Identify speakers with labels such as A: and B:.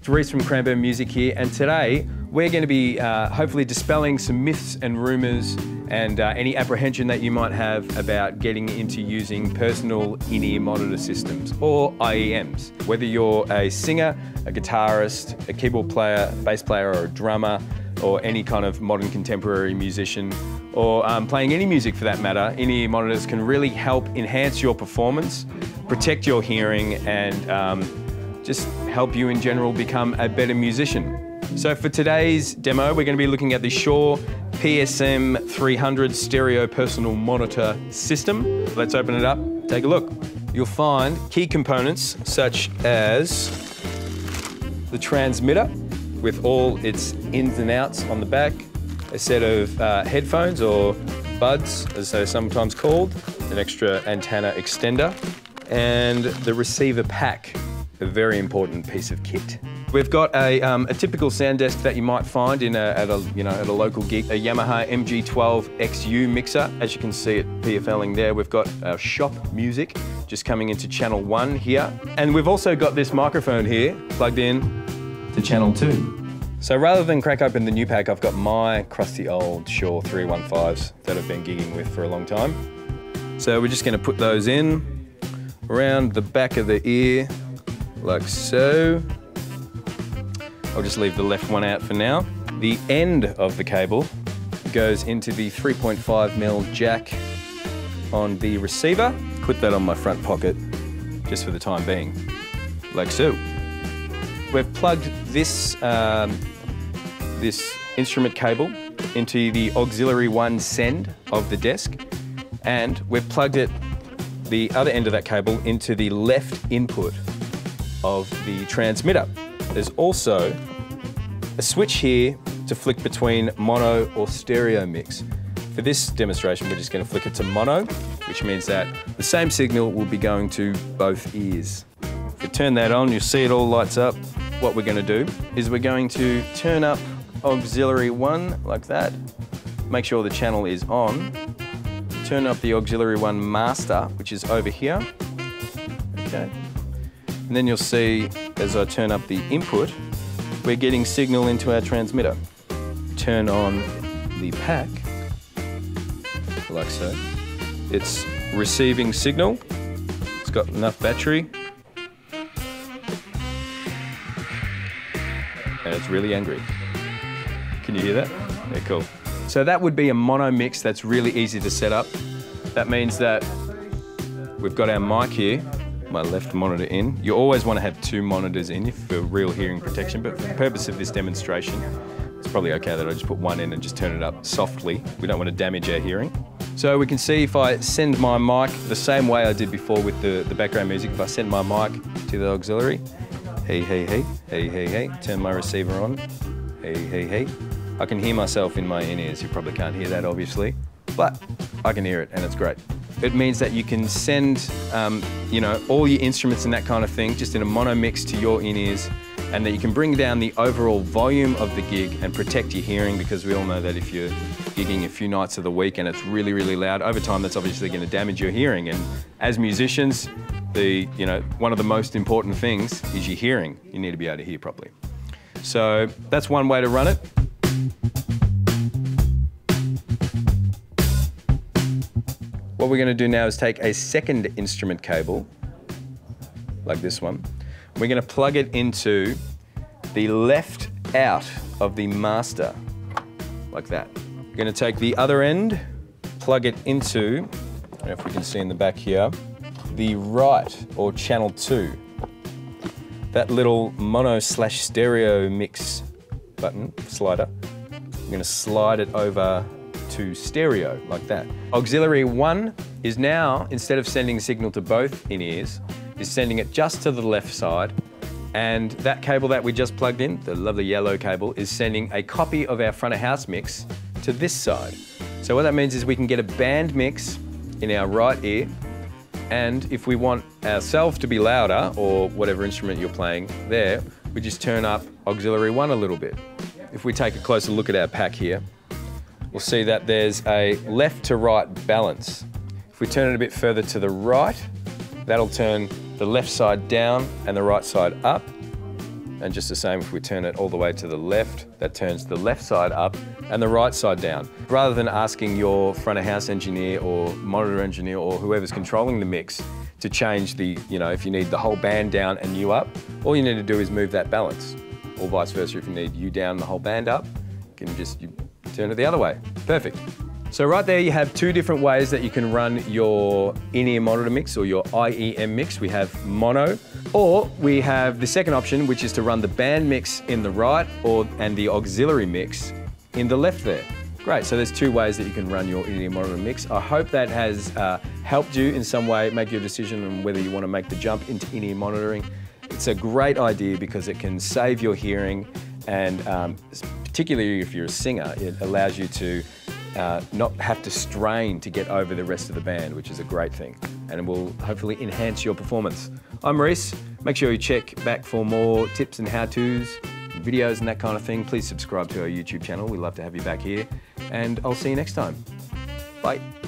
A: Rhys from Cranbourne Music here, and today we're going to be hopefully dispelling some myths and rumours and any apprehension that you might have about getting into using personal in-ear monitor systems, or IEMs. Whether you're a singer, a guitarist, a keyboard player, bass player, or a drummer, or any kind of modern contemporary musician, or playing any music for that matter, in-ear monitors can really help enhance your performance, protect your hearing, and just help you in general become a better musician. So for today's demo, we're going to be looking at the Shure PSM300 Stereo Personal Monitor System. Let's open it up, take a look. You'll find key components such as the transmitter with all its ins and outs on the back, a set of headphones or buds, as they're sometimes called, an extra antenna extender, and the receiver pack, a very important piece of kit. We've got a typical sound desk that you might find at a local gig, a Yamaha MG12 XU mixer. As you can see it PFLing there, we've got our shop music just coming into channel 1 here. And we've also got this microphone here plugged in to channel 2. So rather than crack open the new pack, I've got my crusty old Shure 315s that I've been gigging with for a long time. So we're just going to put those in around the back of the ear, like so. I'll just leave the left one out for now. The end of the cable goes into the 3.5mm jack on the receiver. Put that on my front pocket just for the time being, like so. We've plugged this, this instrument cable into the auxiliary 1 send of the desk, and we've plugged the other end of that cable into the left input of the transmitter. There's also a switch here to flick between mono or stereo mix. For this demonstration, we're just going to flick it to mono, which means that the same signal will be going to both ears. If you turn that on, you'll see it all lights up. What we're going to do is we're going to turn up auxiliary 1 like that, make sure the channel is on, turn up the auxiliary 1 master, which is over here, okay. And then you'll see, as I turn up the input, we're getting signal into our transmitter. Turn on the pack, like so. It's receiving signal. It's got enough battery. And it's really angry. Can you hear that? Yeah, cool. So that would be a mono mix that's really easy to set up. That means that we've got our mic here, my left monitor in. You always want to have 2 monitors in for real hearing protection, but for the purpose of this demonstration, it's probably okay that I just put one in and just turn it up softly. We don't want to damage our hearing. So we can see if I send my mic the same way I did before with the background music, if I send my mic to the auxiliary, hey, hey, hey, hey, hey, hey, turn my receiver on, hey, hey, hey. I can hear myself in my in-ears. You probably can't hear that, obviously, but I can hear it, and it's great. It means that you can send, all your instruments and that kind of thing just in a mono mix to your in-ears, and that you can bring down the overall volume of the gig and protect your hearing, because we all know that if you're gigging a few nights of the week and it's really, really loud, over time that's obviously going to damage your hearing. And as musicians, one of the most important things is your hearing. You need to be able to hear properly. So that's one way to run it. What we're going to do now is take a second instrument cable, like this one. We're going to plug it into the left out of the master, like that. We're going to take the other end, plug it into, I don't know if we can see in the back here, the right, or channel 2. That little mono/stereo mix button, slider, we're going to slide it over to stereo, like that. Auxiliary 1 is now, instead of sending signal to both in-ears, is sending it just to the left side, and that cable that we just plugged in, the lovely yellow cable, is sending a copy of our front of house mix to this side. So what that means is we can get a band mix in our right ear, and if we want ourselves to be louder, or whatever instrument you're playing there, we just turn up auxiliary 1 a little bit. If we take a closer look at our pack here, we'll see that there's a left to right balance. If we turn it a bit further to the right, that'll turn the left side down and the right side up. And just the same if we turn it all the way to the left, that turns the left side up and the right side down. Rather than asking your front of house engineer or monitor engineer or whoever's controlling the mix to change the, if you need the whole band down and you up, all you need to do is move that balance. Or vice versa, if you need you down and the whole band up, you can just turn it the other way. Perfect. So right there you have two different ways that you can run your in-ear monitor mix or your IEM mix. We have mono, or we have the second option, which is to run the band mix in the right and the auxiliary mix in the left there. Great, so there's two ways that you can run your in-ear monitor mix. I hope that has helped you in some way make your decision on whether you want to make the jump into in-ear monitoring. It's a great idea because it can save your hearing, and particularly if you're a singer, it allows you to not have to strain to get over the rest of the band, which is a great thing, and it will hopefully enhance your performance. I'm Rhys. Make sure you check back for more tips and how-tos, videos and that kind of thing. Please subscribe to our YouTube channel. We'd love to have you back here, and I'll see you next time. Bye.